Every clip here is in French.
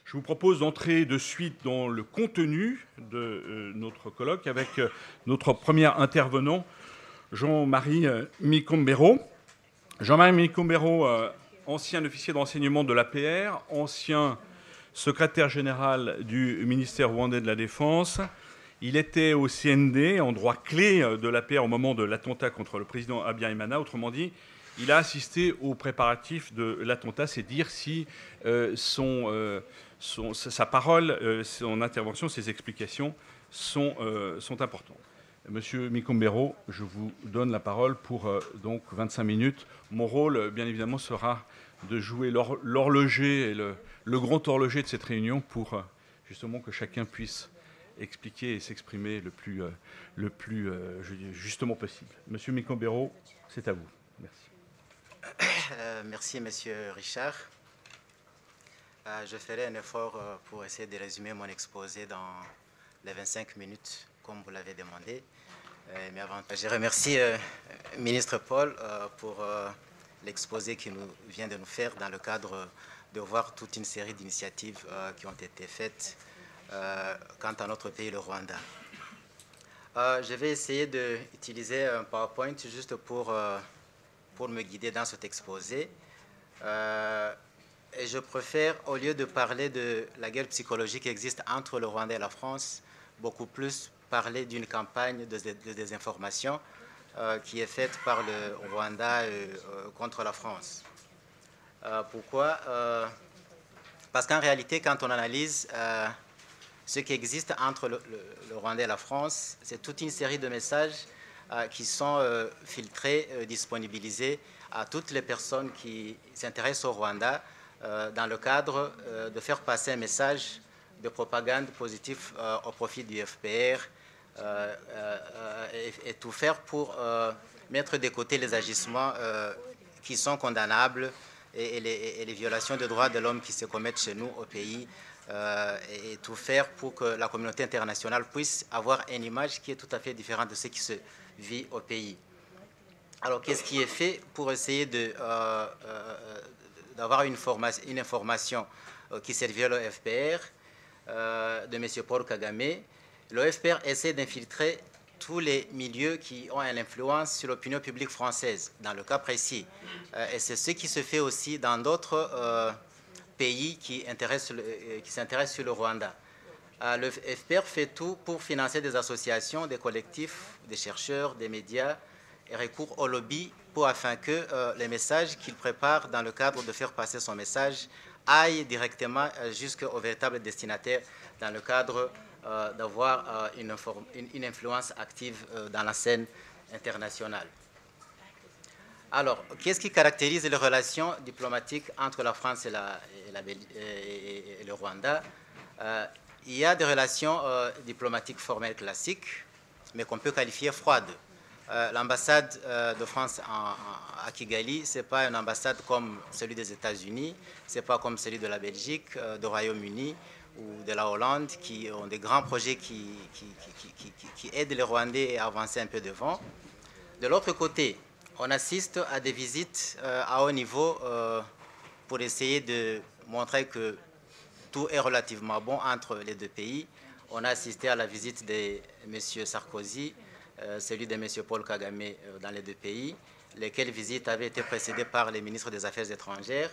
Je vous propose d'entrer de suite dans le contenu de notre colloque avec notre premier intervenant, Jean-Marie Micombero. Jean-Marie Micombero, ancien officier de renseignement de l'APR, ancien secrétaire général du ministère rwandais de la Défense. Il était au CND, en droit clé de l'APR au moment de l'attentat contre le président Habyarimana. Autrement dit, il a assisté aux préparatifs de l'attentat. C'est dire si sa parole, son intervention, ses explications sont importantes. Monsieur Micombero, je vous donne la parole pour donc 25 minutes. Mon rôle, bien évidemment, sera de jouer l'horloger et le grand horloger de cette réunion pour justement que chacun puisse expliquer et s'exprimer le plus justement possible. Monsieur Micombero, c'est à vous. Merci. Merci, Monsieur Richard. Je ferai un effort pour essayer de résumer mon exposé dans les 25 minutes, comme vous l'avez demandé. Mais avant, je remercie le ministre Paul pour l'exposé qu'il vient de nous faire dans le cadre de voir toute une série d'initiatives qui ont été faites quant à notre pays, le Rwanda. Je vais essayer d'utiliser un PowerPoint juste pour me guider dans cet exposé. Et je préfère, au lieu de parler de la guerre psychologique qui existe entre le Rwanda et la France, beaucoup plus parler d'une campagne de désinformation qui est faite par le Rwanda contre la France. Pourquoi Parce qu'en réalité, quand on analyse ce qui existe entre le Rwanda et la France, c'est toute une série de messages qui sont filtrés, disponibilisés à toutes les personnes qui s'intéressent au Rwanda dans le cadre de faire passer un message de propagande positif au profit du FPR et tout faire pour mettre de côté les agissements qui sont condamnables et les violations des droits de l'homme qui se commettent chez nous au pays et tout faire pour que la communauté internationale puisse avoir une image qui est tout à fait différente de ce qui se vit au pays. Alors, qu'est-ce qui est fait pour essayer d'avoir une information qui servirait au FPR de M. Paul Kagame? Le FPR essaie d'infiltrer tous les milieux qui ont une influence sur l'opinion publique française, dans le cas précis. Et c'est ce qui se fait aussi dans d'autres pays qui s'intéressent sur le Rwanda. Le FPR fait tout pour financer des associations, des collectifs, des chercheurs, des médias, et recourt au lobby afin que les messages qu'il prépare dans le cadre de faire passer son message aillent directement jusqu'au véritable destinataire dans le cadre d'avoir une influence active dans la scène internationale. Alors, qu'est-ce qui caractérise les relations diplomatiques entre la France et le Rwanda? Il y a des relations diplomatiques formelles classiques, mais qu'on peut qualifier froides. L'ambassade de France à Kigali, ce n'est pas une ambassade comme celui des États-Unis, ce n'est pas comme celui de la Belgique, du Royaume-Uni ou de la Hollande, qui ont des grands projets qui aident les Rwandais à avancer un peu devant. De l'autre côté, on assiste à des visites à haut niveau pour essayer de montrer que tout est relativement bon entre les deux pays. On a assisté à la visite de M. Sarkozy, celui de M. Paul Kagame dans les deux pays, lesquelles visites avaient été précédées par les ministres des Affaires étrangères.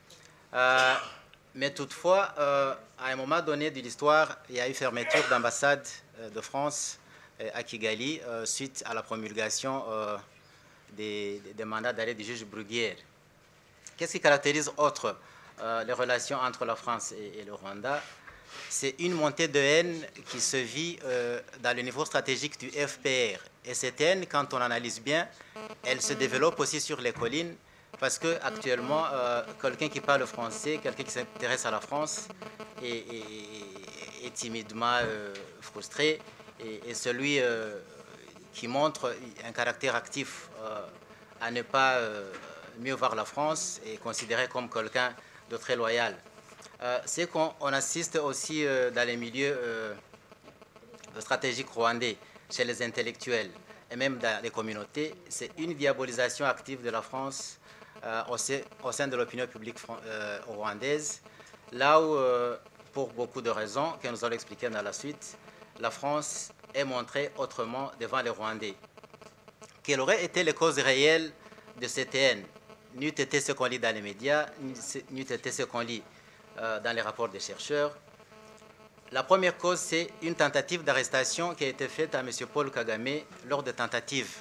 Mais toutefois, à un moment donné de l'histoire, il y a eu fermeture d'ambassade de France à Kigali suite à la promulgation des mandats d'arrêt du juge Bruguière. Qu'est-ce qui caractérise autre les relations entre la France et le Rwanda? C'est une montée de haine qui se vit dans le niveau stratégique du FPR. Et cette haine, quand on analyse bien, elle se développe aussi sur les collines, parce qu'actuellement, quelqu'un qui parle français, quelqu'un qui s'intéresse à la France, est timidement frustré, et celui qui montre un caractère actif à ne pas mieux voir la France est considéré comme quelqu'un de très loyal. C'est qu'on assiste aussi dans les milieux stratégiques rwandais, chez les intellectuels et même dans les communautés, c'est une diabolisation active de la France au sein de l'opinion publique rwandaise, là où pour beaucoup de raisons que nous allons expliquer dans la suite, la France est montrée autrement devant les Rwandais. Quelles auraient été les causes réelles de cette haine? N'eût été ce qu'on lit dans les médias, n'eût été ce qu'on lit dans les rapports des chercheurs. La première cause, c'est une tentative d'arrestation qui a été faite à M. Paul Kagame lors de tentatives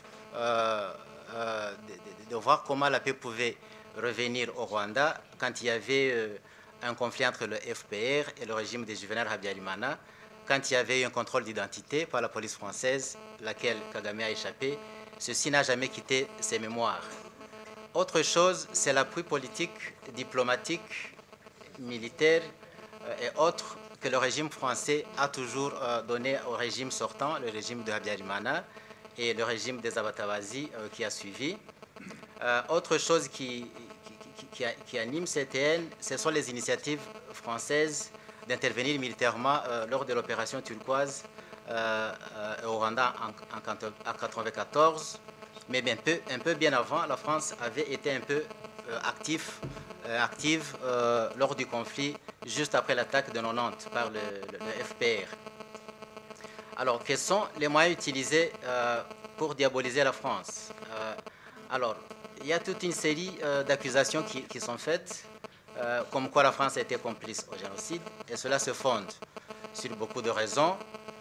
de voir comment la paix pouvait revenir au Rwanda quand il y avait un conflit entre le FPR et le régime de Juvenal Habyarimana, quand il y avait eu un contrôle d'identité par la police française, laquelle Kagame a échappé. Ceci n'a jamais quitté ses mémoires. Autre chose, c'est l'appui politique, diplomatique, militaire et autres que le régime français a toujours donné au régime sortant, le régime de Habyarimana et le régime des Abatabazi qui a suivi. Autre chose qui anime cette haine, ce sont les initiatives françaises d'intervenir militairement lors de l'opération turquoise au Rwanda en 1994. Mais un peu bien avant, la France avait été un peu active lors du conflit, juste après l'attaque de 90 par le FPR. Alors, quels sont les moyens utilisés pour diaboliser la France? Alors, il y a toute une série d'accusations qui sont faites, comme quoi la France a été complice au génocide, et cela se fonde sur beaucoup de raisons.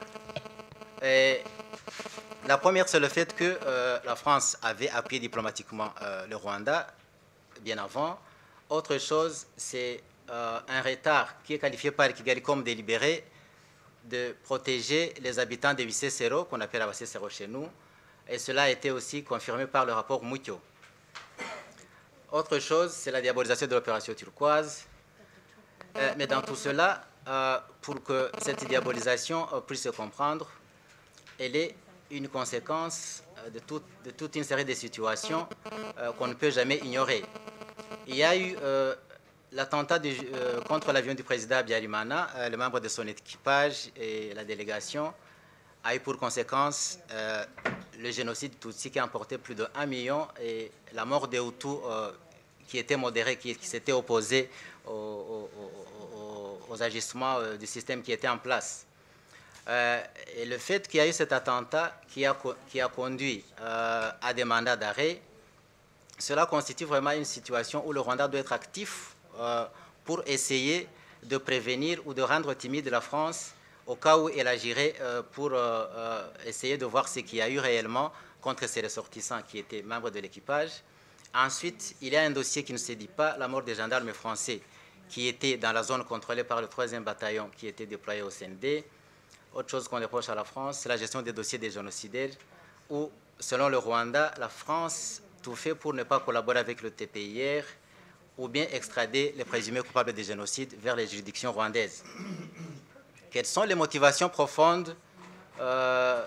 Et la première, c'est le fait que la France avait appuyé diplomatiquement le Rwanda bien avant. Autre chose, c'est un retard qui est qualifié par Kigali comme délibéré de protéger les habitants de Wissé-Sero, qu'on appelle Wissé-Sero chez nous, et cela a été aussi confirmé par le rapport Muccio. Autre chose, c'est la diabolisation de l'opération turquoise. Mais dans tout cela, pour que cette diabolisation puisse se comprendre, elle est une conséquence de toute une série de situations qu'on ne peut jamais ignorer. Il y a eu l'attentat contre l'avion du président Habyarimana. Le membre de son équipage et la délégation a eu pour conséquence le génocide Tutsi qui a emporté plus de 1 million et la mort des Hutus qui étaient modérés, qui s'étaient opposés aux agissements du système qui était en place. Et le fait qu'il y a eu cet attentat qui a conduit à des mandats d'arrêt, cela constitue vraiment une situation où le Rwanda doit être actif pour essayer de prévenir ou de rendre timide la France au cas où elle agirait pour essayer de voir ce qu'il y a eu réellement contre ces ressortissants qui étaient membres de l'équipage. Ensuite, il y a un dossier qui ne se dit pas, la mort des gendarmes français qui étaient dans la zone contrôlée par le 3e bataillon qui était déployé au CND. Autre chose qu'on reproche à la France, c'est la gestion des dossiers des génocidaires où, selon le Rwanda, la France tout fait pour ne pas collaborer avec le TPIR ou bien extrader les présumés coupables des génocides vers les juridictions rwandaises. Quelles sont les motivations profondes à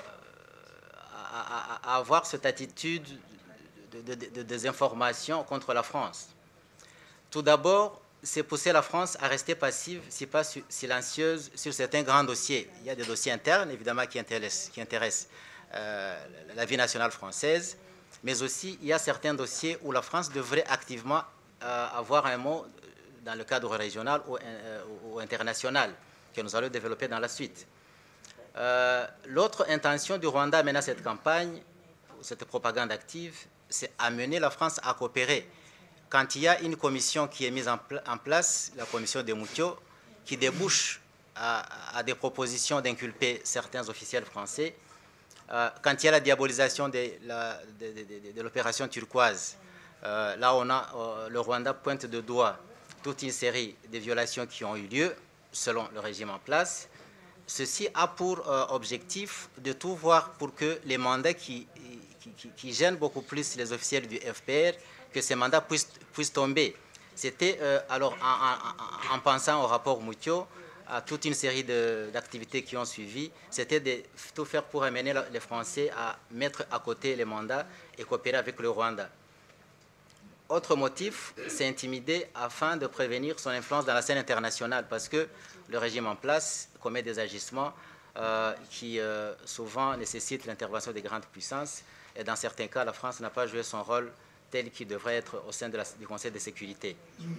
avoir cette attitude de désinformation contre la France? Tout d'abord, c'est pousser la France à rester passive, si pas silencieuse, sur certains grands dossiers. Il y a des dossiers internes, évidemment, qui intéressent la vie nationale française, mais aussi il y a certains dossiers où la France devrait activement avoir un mot dans le cadre régional ou international, que nous allons développer dans la suite. L'autre intention du Rwanda menant cette campagne, cette propagande active, c'est amener la France à coopérer. Quand il y a une commission qui est mise en place, la commission de Muccio, qui débouche à des propositions d'inculper certains officiels français, quand il y a la diabolisation de l'opération turquoise, là on a le Rwanda pointe de doigt toute une série de violations qui ont eu lieu selon le régime en place. Ceci a pour objectif de tout voir pour que les mandats qui gênent beaucoup plus les officiels du FPR, que ces mandats puissent tomber. C'était, alors, en pensant au rapport Muccio, à toute une série d'activités qui ont suivi, c'était de tout faire pour amener les Français à mettre à côté les mandats et coopérer avec le Rwanda. Autre motif, c'est intimider afin de prévenir son influence dans la scène internationale, parce que le régime en place commet des agissements qui souvent nécessitent l'intervention des grandes puissances, et dans certains cas, la France n'a pas joué son rôle tel qu'il devrait être au sein du Conseil de sécurité.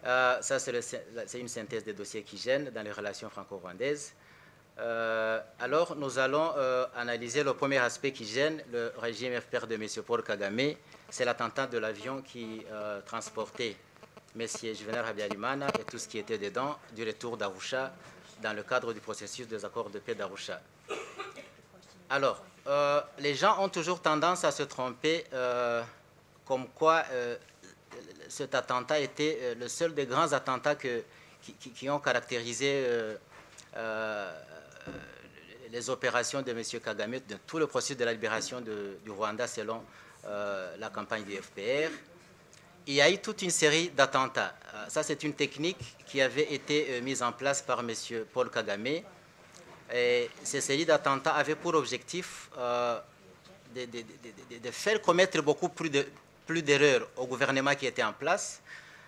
Ça, c'est une synthèse des dossiers qui gênent dans les relations franco-rwandaises. Alors, nous allons analyser le premier aspect qui gêne le régime FPR de M. Paul Kagame. C'est l'attentat de l'avion qui transportait M. Juvenal Habyarimana et tout ce qui était dedans du retour d'Arusha dans le cadre du processus des accords de paix d'Arusha. Alors, les gens ont toujours tendance à se tromper comme quoi cet attentat était le seul des grands attentats qui ont caractérisé les opérations de M. Kagame, de tout le processus de la libération du Rwanda selon la campagne du FPR. Il y a eu toute une série d'attentats. Ça, c'est une technique qui avait été mise en place par M. Paul Kagame. Et ces séries d'attentats avaient pour objectif de faire commettre beaucoup plus d'erreurs au gouvernement qui était en place,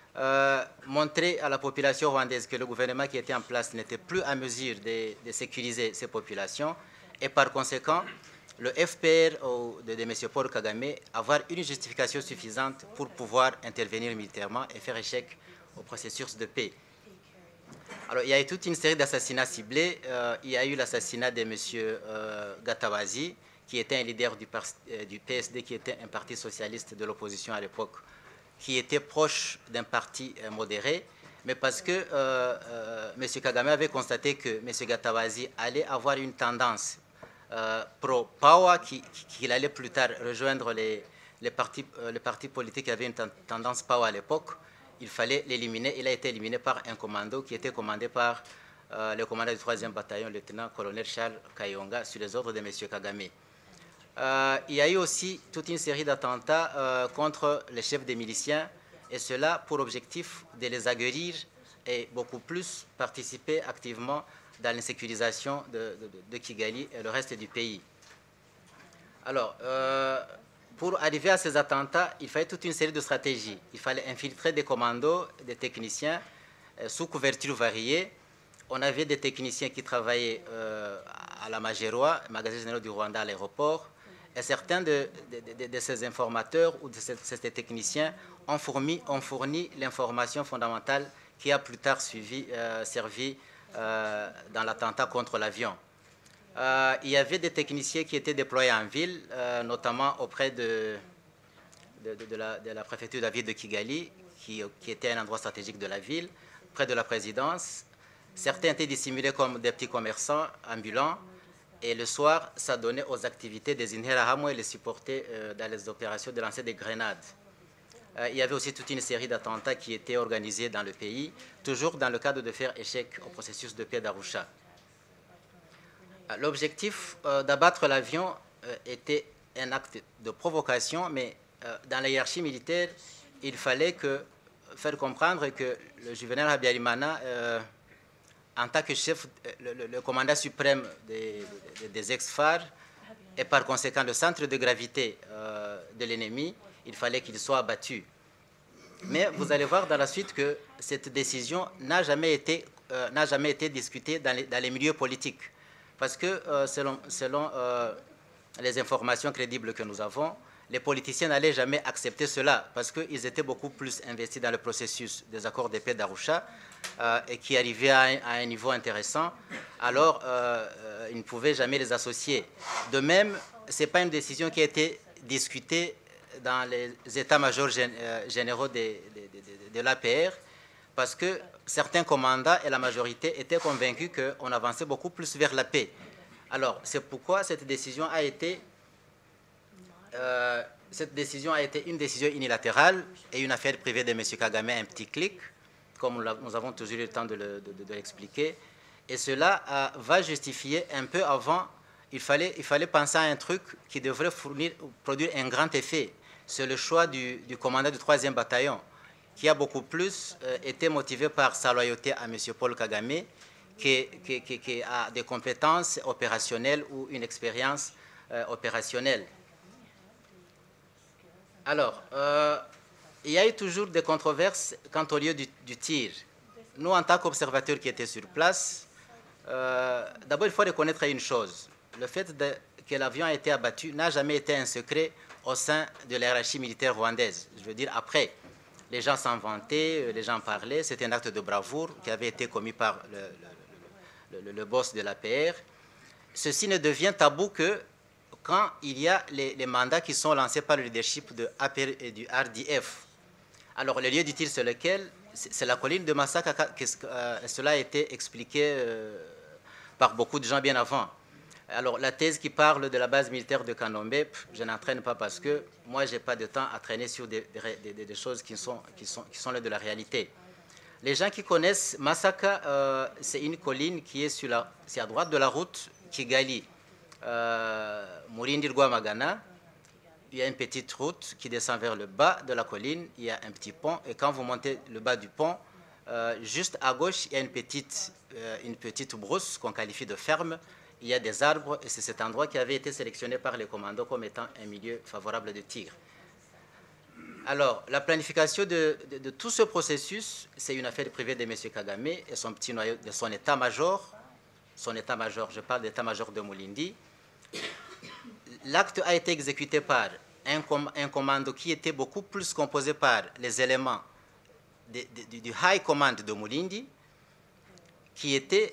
montrer à la population rwandaise que le gouvernement qui était en place n'était plus à mesure de sécuriser ces populations, et par conséquent, le FPR de M. Paul Kagame avoir une justification suffisante pour pouvoir intervenir militairement et faire échec au processus de paix. Alors, il y a eu toute une série d'assassinats ciblés. Il y a eu l'assassinat de M. Gatabazi, qui était un leader du PSD, qui était un parti socialiste de l'opposition à l'époque, qui était proche d'un parti modéré, mais parce que M. Kagame avait constaté que M. Gatabazi allait avoir une tendance pro-Pawa, qu'il allait plus tard rejoindre les partis politiques qui avaient une tendance Pawa à l'époque. Il fallait l'éliminer. Il a été éliminé par un commando qui était commandé par le commandant du 3e bataillon, le lieutenant-colonel Charles Kayonga, sur les ordres de M. Kagame. Il y a eu aussi toute une série d'attentats contre les chefs des miliciens, et cela pour objectif de les aguerrir et beaucoup plus participer activement dans l'insécurisation de Kigali et le reste du pays. Alors, pour arriver à ces attentats, il fallait toute une série de stratégies. Il fallait infiltrer des commandos, des techniciens sous couverture variée. On avait des techniciens qui travaillaient à la Mageroa, magasin général du Rwanda à l'aéroport, et certains de ces informateurs ou de ces techniciens ont fourni l'information fondamentale qui a plus tard servi dans l'attentat contre l'avion. Il y avait des techniciens qui étaient déployés en ville, notamment auprès de la préfecture de la ville de Kigali, qui était un endroit stratégique de la ville, près de la présidence. Certains étaient dissimulés comme des petits commerçants ambulants, et le soir, ça donnait aux activités des Interahamwe et les supporter dans les opérations de lancer des grenades. Il y avait aussi toute une série d'attentats qui étaient organisés dans le pays, toujours dans le cadre de faire échec au processus de paix d'Arusha. L'objectif d'abattre l'avion était un acte de provocation, mais dans la hiérarchie militaire, il fallait faire comprendre que le Juvenal Habyarimana, en tant que chef, le commandant suprême des ex-FAR, et par conséquent le centre de gravité de l'ennemi, il fallait qu'il soit abattu. Mais vous allez voir dans la suite que cette décision n'a jamais été discutée dans les milieux politiques. Parce que selon les informations crédibles que nous avons, les politiciens n'allaient jamais accepter cela parce qu'ils étaient beaucoup plus investis dans le processus des accords de paix d'Arusha et qui arrivaient à un niveau intéressant. Alors, ils ne pouvaient jamais les associer. De même, ce n'est pas une décision qui a été discutée dans les états-majors généraux de l'APR parce que certains commandants et la majorité étaient convaincus qu'on avançait beaucoup plus vers la paix. Alors, c'est pourquoi cette décision a été une décision unilatérale et une affaire privée de M. Kagame, un petit clic, comme nous avons toujours eu le temps de l'expliquer. Et cela va justifier un peu avant, il fallait penser à un truc qui devrait produire un grand effet. C'est le choix du commandant du 3e bataillon, qui a beaucoup plus été motivé par sa loyauté à M. Paul Kagame, qui a des compétences opérationnelles ou une expérience opérationnelle. Alors, il y a eu toujours des controverses quant au lieu du tir. Nous, en tant qu'observateurs qui étaient sur place, d'abord, il faut reconnaître une chose. Le fait que l'avion a été abattu n'a jamais été un secret au sein de la hiérarchie militaire rwandaise. Je veux dire, après. Les gens s'en vantaient, les gens parlaient. C'était un acte de bravoure qui avait été commis par le boss de l'APR. Ceci ne devient tabou que quand il y a les mandats qui sont lancés par le leadership de APR et du RDF. Alors, le lieu du tir, c'est lequel? C'est la colline de Massaka. Cela a été expliqué par beaucoup de gens bien avant. Alors, la thèse qui parle de la base militaire de Kanombe, je n'entraîne pas parce que moi, je n'ai pas de temps à traîner sur des choses qui sont là de la réalité. Les gens qui connaissent Massaka, c'est une colline qui est c'est à droite de la route Kigali, Mourindirgwa Magana. Il y a une petite route qui descend vers le bas de la colline, il y a un petit pont, et quand vous montez le bas du pont, juste à gauche, il y a une petite brousse qu'on qualifie de ferme. Il y a des arbres, et c'est cet endroit qui avait été sélectionné par les commandos comme étant un milieu favorable de tir. Alors, la planification de tout ce processus, c'est une affaire privée de M. Kagame et son petit noyau, de son état-major. Son état-major, je parle d'état-major de Mulindi. L'acte a été exécuté par un commando qui était beaucoup plus composé par les éléments du High Command de Mulindi, qui était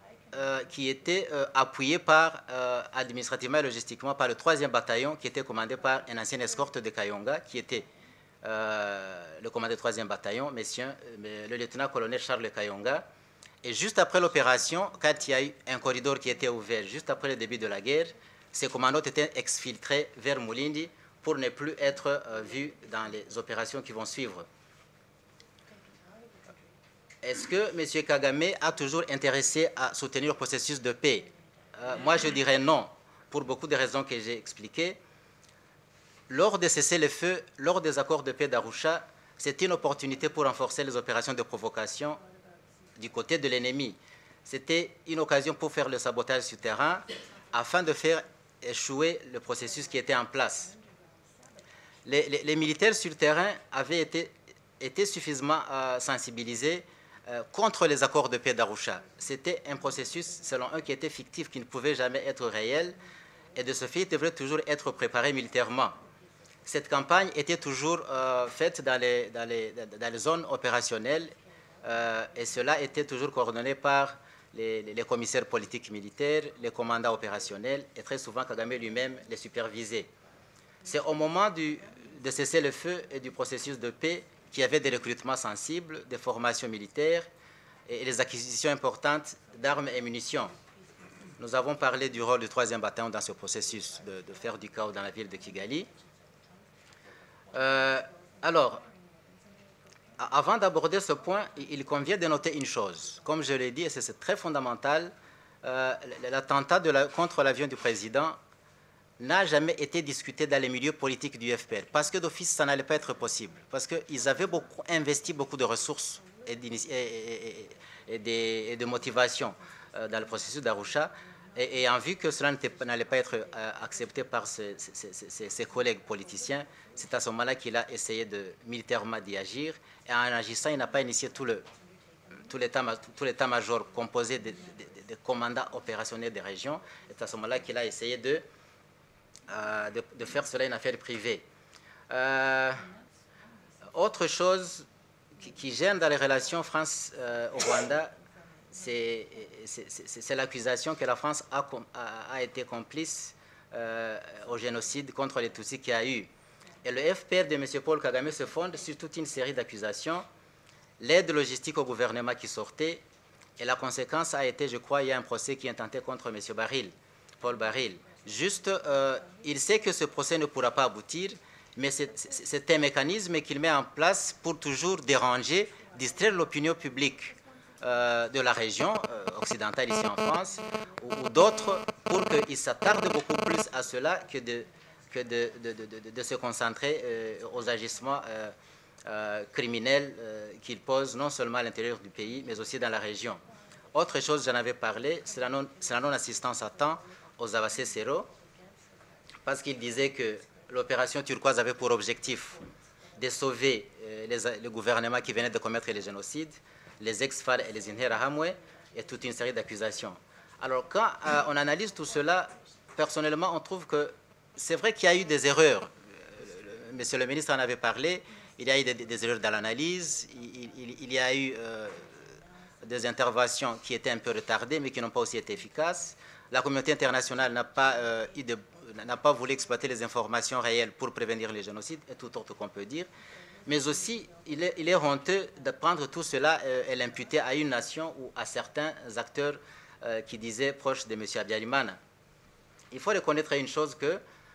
appuyé administrativement et logistiquement par le 3e bataillon, qui était commandé par un ancien escorte de Kayonga, qui était le commandant du 3e bataillon, le lieutenant-colonel Charles Kayonga. Et juste après l'opération, quand il y a eu un corridor qui était ouvert, juste après le début de la guerre, ces commandos étaient exfiltrés vers Mulindi pour ne plus être vus dans les opérations qui vont suivre. Est-ce que M. Kagame a toujours intéressé à soutenir le processus de paix? Moi, je dirais non, pour beaucoup de raisons que j'ai expliquées. Lors des cessez-le-feu, lors des accords de paix d'Arusha, c'était une opportunité pour renforcer les opérations de provocation du côté de l'ennemi. C'était une occasion pour faire le sabotage sur terrain afin de faire échouer le processus qui était en place. Les militaires sur terrain avaient été suffisamment sensibilisés contre les accords de paix d'Arusha. C'était un processus, selon eux, qui était fictif, qui ne pouvait jamais être réel, et de ce fait, il devrait toujours être préparé militairement. Cette campagne était toujours faite dans les zones opérationnelles, et cela était toujours coordonné par les commissaires politiques militaires, les commandants opérationnels, et très souvent Kagame lui-même les supervisait. C'est au moment de cesser le feu et du processus de paix qu'il y avait des recrutements sensibles, des formations militaires et les acquisitions importantes d'armes et munitions. Nous avons parlé du rôle du 3e bataillon dans ce processus de faire du chaos dans la ville de Kigali. Alors, avant d'aborder ce point, il convient de noter une chose. Comme je l'ai dit, et c'est très fondamental, l'attentat contre l'avion du président n'a jamais été discuté dans les milieux politiques du FPR, parce que d'office, ça n'allait pas être possible, parce qu'ils avaient investi beaucoup de ressources et de motivation dans le processus d'Arusha, et en vue que cela n'allait pas être accepté par ses collègues politiciens, c'est à ce moment-là qu'il a essayé militairement d'y agir, et en agissant, il n'a pas initié tout l'état-major composé de commandants opérationnels des régions, c'est à ce moment-là qu'il a essayé de faire cela une affaire privée. Autre chose qui gêne dans les relations France au Rwanda, c'est l'accusation que la France a été complice au génocide contre les Tutsis qu'il y a eu. Et le FPR de M. Paul Kagame se fonde sur toute une série d'accusations, l'aide logistique au gouvernement qui sortait, et la conséquence a été, je crois, il y a un procès qui est intenté contre M. Paul Baril. Juste, il sait que ce procès ne pourra pas aboutir, mais c'est un mécanisme qu'il met en place pour toujours déranger, distraire l'opinion publique de la région occidentale ici en France, ou d'autres, pour qu'ils s'attardent beaucoup plus à cela que de se concentrer aux agissements criminels qu'ils posent non seulement à l'intérieur du pays, mais aussi dans la région. Autre chose, j'en avais parlé, c'est la non-assistance à temps aux avancées Sero, parce qu'il disait que l'opération turquoise avait pour objectif de sauver le gouvernement qui venait de commettre les génocides, les ex-FAL et les Interahamwe, et toute une série d'accusations. Alors, quand on analyse tout cela, personnellement, on trouve que c'est vrai qu'il y a eu des erreurs. Monsieur le ministre en avait parlé. il y a eu des erreurs dans l'analyse, il y a eu des interventions qui étaient un peu retardées, mais qui n'ont pas aussi été efficaces. La communauté internationale n'a pas voulu exploiter les informations réelles pour prévenir les génocides, et tout autre qu'on peut dire. Mais aussi, il est honteux de prendre tout cela et l'imputer à une nation ou à certains acteurs qui disaient proches de M. Habyarimana. Il faut reconnaître une chose que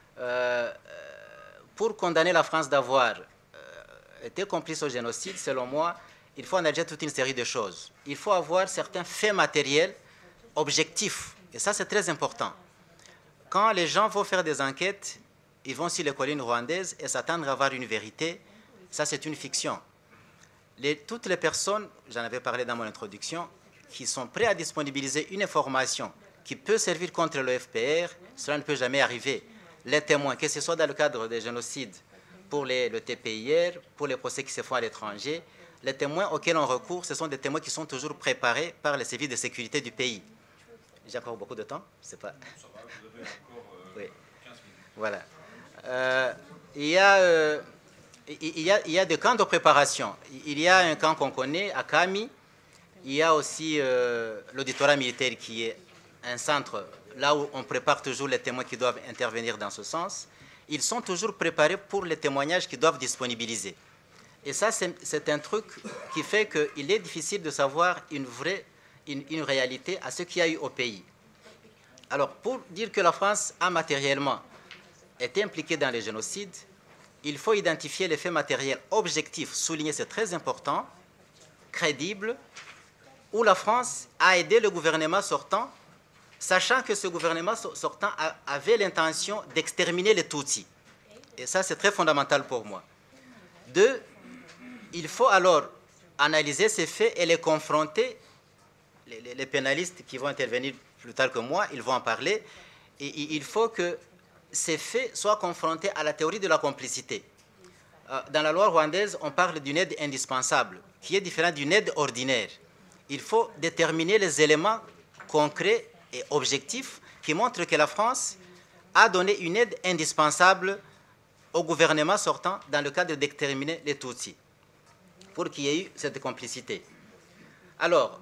pour condamner la France d'avoir été complice au génocide, selon moi, il faut analyser toute une série de choses. Il faut avoir certains faits matériels objectifs. Et ça, c'est très important. Quand les gens vont faire des enquêtes, ils vont sur les collines rwandaises et s'attendre à avoir une vérité. Ça, c'est une fiction. Toutes les personnes, j'en avais parlé dans mon introduction, qui sont prêtes à disponibiliser une information qui peut servir contre le FPR, cela ne peut jamais arriver. Les témoins, que ce soit dans le cadre des génocides, pour le TPIR, pour les procès qui se font à l'étranger, les témoins auxquels on recourt, ce sont des témoins qui sont toujours préparés par les services de sécurité du pays. J'ai encore beaucoup de temps? C'est pas... Ça va, vous avez encore oui. 15 minutes. Voilà. Il y a des camps de préparation. Il y a un camp qu'on connaît à Kami. Il y a aussi l'auditorat militaire qui est un centre là où on prépare toujours les témoins qui doivent intervenir dans ce sens. Ils sont toujours préparés pour les témoignages qu'ils doivent disponibiliser. Et ça, c'est un truc qui fait qu'il est difficile de savoir une réalité à ce qu'il y a eu au pays. Alors, pour dire que la France a matériellement été impliquée dans les génocides, il faut identifier les faits matériels objectifs, souligner, c'est très important, crédibles, où la France a aidé le gouvernement sortant, sachant que ce gouvernement sortant avait l'intention d'exterminer les Tutsis. Et ça, c'est très fondamental pour moi. 2, il faut alors analyser ces faits et les confronter. Les pénalistes qui vont intervenir plus tard que moi, ils vont en parler. Et il faut que ces faits soient confrontés à la théorie de la complicité. Dans la loi rwandaise, on parle d'une aide indispensable, qui est différente d'une aide ordinaire. Il faut déterminer les éléments concrets et objectifs qui montrent que la France a donné une aide indispensable au gouvernement sortant dans le cadre d'exterminer les Tutsis, pour qu'il y ait eu cette complicité. Alors,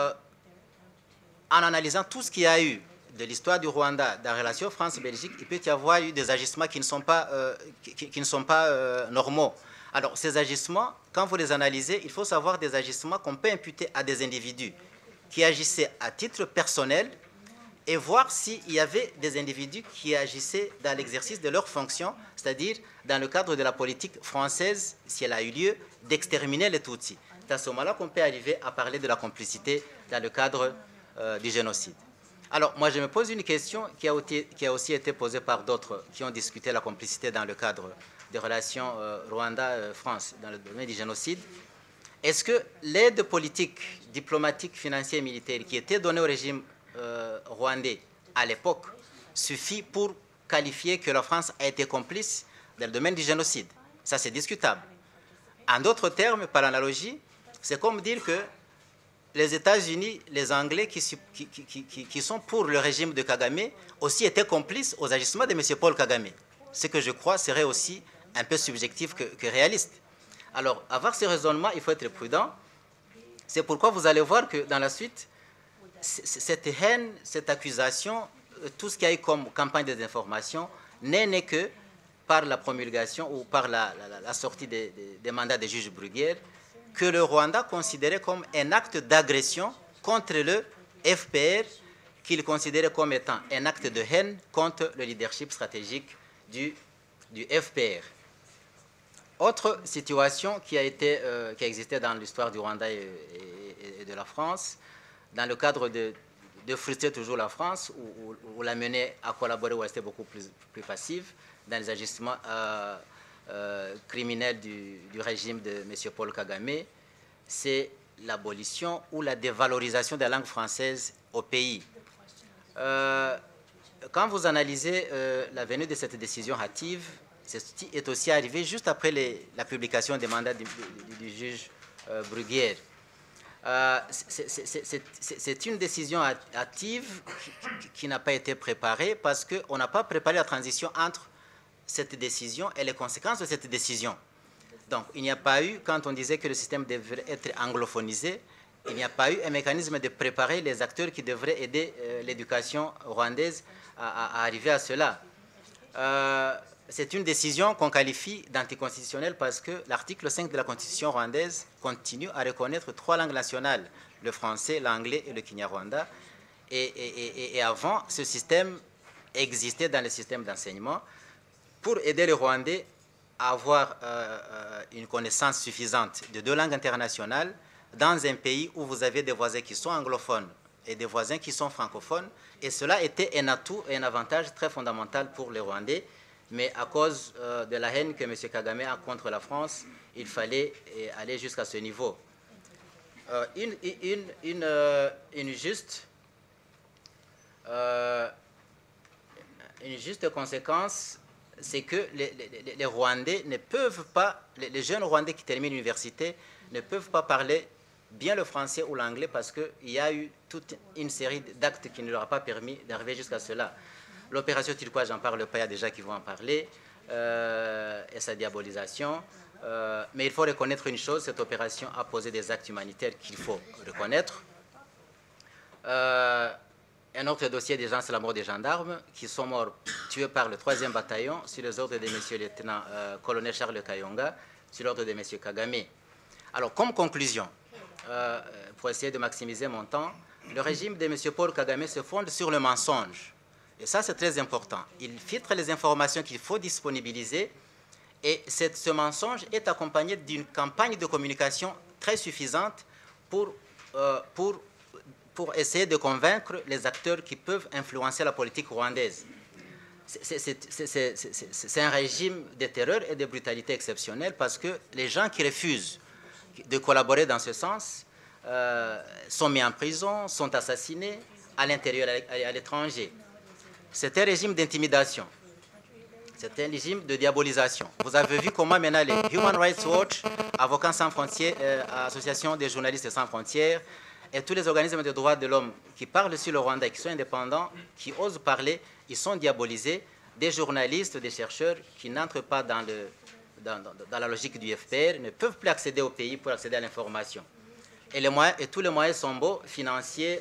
en analysant tout ce qu'il y a eu de l'histoire du Rwanda, dans la relation France-Belgique, il peut y avoir eu des agissements qui ne sont pas, normaux. Alors, ces agissements, quand vous les analysez, il faut savoir des agissements qu'on peut imputer à des individus qui agissaient à titre personnel et voir s'il y avait des individus qui agissaient dans l'exercice de leurs fonctions, c'est-à-dire dans le cadre de la politique française, si elle a eu lieu, d'exterminer les Tutsis. C'est à ce moment-là qu'on peut arriver à parler de la complicité dans le cadre du génocide. Alors, moi, je me pose une question qui a aussi été posée par d'autres qui ont discuté la complicité dans le cadre des relations Rwanda-France dans le domaine du génocide. Est-ce que l'aide politique, diplomatique, financière et militaire qui était donnée au régime rwandais à l'époque suffit pour qualifier que la France a été complice dans le domaine du génocide? Ça, c'est discutable. En d'autres termes, par analogie, c'est comme dire que les États-Unis, les Anglais qui sont pour le régime de Kagame aussi étaient complices aux agissements de M. Paul Kagame. Ce que je crois serait aussi un peu subjectif que réaliste. Alors, avoir ce raisonnement, il faut être prudent. C'est pourquoi vous allez voir que dans la suite, cette haine, cette accusation, tout ce qu'il y a eu comme campagne de désinformation n'est né que par la promulgation ou par la sortie des mandats des juges Bruguière, que le Rwanda considérait comme un acte d'agression contre le FPR, qu'il considérait comme étant un acte de haine contre le leadership stratégique du FPR. Autre situation qui a existé dans l'histoire du Rwanda et de la France, dans le cadre de frustrer toujours la France, ou la mener à collaborer ou à rester beaucoup plus passive dans les agissements criminels du régime de M. Paul Kagame, c'est l'abolition ou la dévalorisation de la langue française au pays. Quand vous analysez la venue de cette décision hâtive, ceci est aussi arrivé juste après la publication des mandats du juge Bruguière. C'est une décision hâtive qui n'a pas été préparée parce qu'on n'a pas préparé la transition entre cette décision et les conséquences de cette décision. Donc, il n'y a pas eu, quand on disait que le système devrait être anglophonisé, il n'y a pas eu un mécanisme de préparer les acteurs qui devraient aider l'éducation rwandaise à arriver à cela. C'est une décision qu'on qualifie d'anticonstitutionnelle parce que l'article 5 de la Constitution rwandaise continue à reconnaître 3 langues nationales, le français, l'anglais et le kinyarwanda. Et avant, ce système existait dans le système d'enseignement pour aider les Rwandais à avoir une connaissance suffisante de 2 langues internationales dans un pays où vous avez des voisins qui sont anglophones et des voisins qui sont francophones. Et cela était un atout et un avantage très fondamental pour les Rwandais. Mais à cause de la haine que M. Kagame a contre la France, il fallait aller jusqu'à ce niveau. Une juste conséquence, c'est que les Rwandais ne peuvent pas, les jeunes Rwandais qui terminent l'université ne peuvent pas parler bien le français ou l'anglais parce qu'il y a eu toute une série d'actes qui ne leur a pas permis d'arriver jusqu'à cela. L'opération turquoise, j'en parle pas, il y a déjà qui vont en parler, et sa diabolisation. Mais il faut reconnaître une chose, cette opération a posé des actes humanitaires qu'il faut reconnaître. Un autre dossier des gens, c'est la mort des gendarmes qui sont morts, tués par le 3e bataillon sur les ordres de M. le lieutenant-colonel Charles Kayonga, sur l'ordre de M. Kagame. Alors, comme conclusion, pour essayer de maximiser mon temps, le régime de M. Paul Kagame se fonde sur le mensonge. Et ça, c'est très important. Il filtre les informations qu'il faut disponibiliser et ce mensonge est accompagné d'une campagne de communication très suffisante pour essayer de convaincre les acteurs qui peuvent influencer la politique rwandaise. C'est un régime de terreur et de brutalité exceptionnelle parce que les gens qui refusent de collaborer dans ce sens sont mis en prison, sont assassinés à l'intérieur et à l'étranger. C'est un régime d'intimidation. C'est un régime de diabolisation. Vous avez vu comment maintenant les Human Rights Watch, Avocats sans frontières, Association des journalistes sans frontières, et tous les organismes de droits de l'homme qui parlent sur le Rwanda et qui sont indépendants, qui osent parler, ils sont diabolisés. Des journalistes, des chercheurs qui n'entrent pas dans la logique du FPR ne peuvent plus accéder au pays pour accéder à l'information. Et tous les moyens sont beaux, financiers,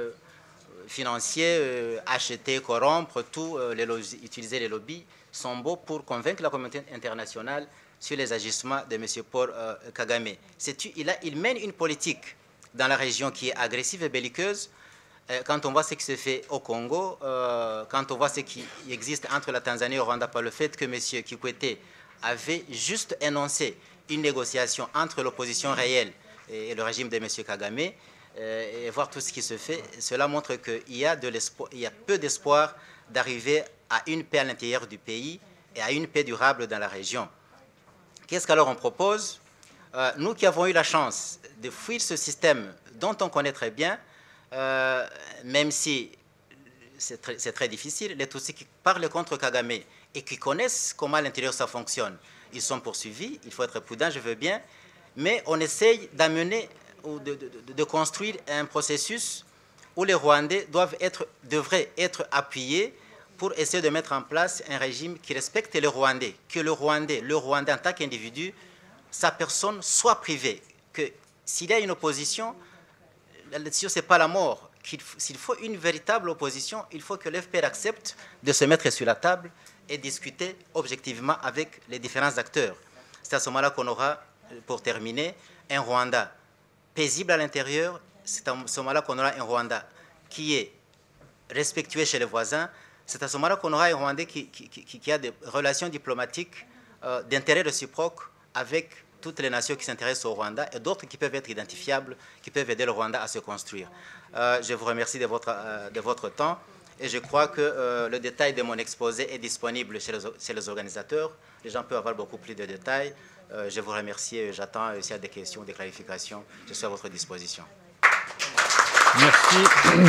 acheter, corrompre, utiliser les lobbies, sont beaux pour convaincre la communauté internationale sur les agissements de M. Paul Kagame. Il mène une politique dans la région qui est agressive et belliqueuse. Quand on voit ce qui se fait au Congo, quand on voit ce qui existe entre la Tanzanie et le Rwanda par le fait que M. Kikwete avait juste énoncé une négociation entre l'opposition réelle et le régime de M. Kagame, et voir tout ce qui se fait, cela montre qu'il y a peu d'espoir d'arriver à une paix à l'intérieur du pays et à une paix durable dans la région. Qu'est-ce qu'alors on propose? Nous qui avons eu la chance de fuir ce système dont on connaît très bien, même si c'est très difficile, les Tutsis qui parlent contre Kagame et qui connaissent comment à l'intérieur ça fonctionne, ils sont poursuivis, il faut être prudent, je veux bien, mais on essaye d'amener ou de construire un processus où les Rwandais devraient être appuyés pour essayer de mettre en place un régime qui respecte les Rwandais, que le Rwandais en tant qu'individu, sa personne soit privée, que s'il y a une opposition, la décision, ce n'est pas la mort. S'il faut une véritable opposition, il faut que l'FPR accepte de se mettre sur la table et discuter objectivement avec les différents acteurs. C'est à ce moment-là qu'on aura, pour terminer, un Rwanda paisible à l'intérieur. C'est à ce moment-là qu'on aura un Rwanda qui est respectueux chez les voisins. C'est à ce moment-là qu'on aura un Rwandais qui a des relations diplomatiques d'intérêt réciproque avec toutes les nations qui s'intéressent au Rwanda et d'autres qui peuvent être identifiables, qui peuvent aider le Rwanda à se construire. Je vous remercie de votre temps et je crois que le détail de mon exposé est disponible chez les organisateurs. Les gens peuvent avoir beaucoup plus de détails. Je vous remercie et j'attends s'il y a des questions, des clarifications. Je suis à votre disposition. Merci.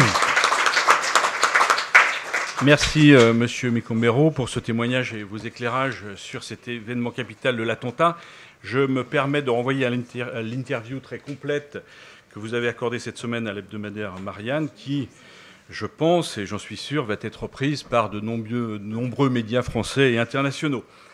Merci, Monsieur Mikombero, pour ce témoignage et vos éclairages sur cet événement capital de l'attentat. Je me permets de renvoyer à l'interview très complète que vous avez accordée cette semaine à l'hebdomadaire Marianne, qui, je pense, et j'en suis sûr, va être reprise par de nombreux médias français et internationaux.